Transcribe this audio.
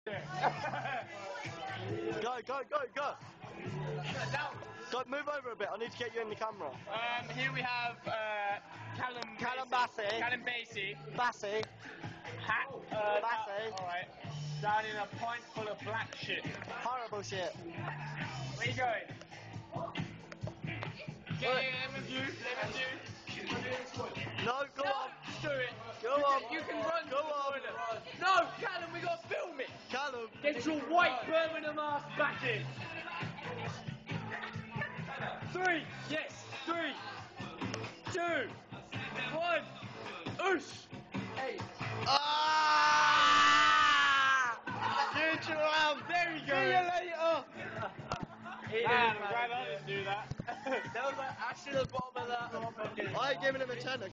Go. Go, move over a bit. I need to get you in the camera. Here we have Callum Bassey. Bassey. Alright. Down in a pint full of black shit. Horrible shit. Where you going? Let me view. No, go on. Just do it. Go on. You can run. Go on. No, Callum, we gotta film it. Callum. Get your white Birmingham ass back in. 3, yes, 3, 2, 1, oosh. Hey. Good job. There we go. See you later. I'm glad I didn't do that. That was like actually the bottom of that. I ain't giving him a 10.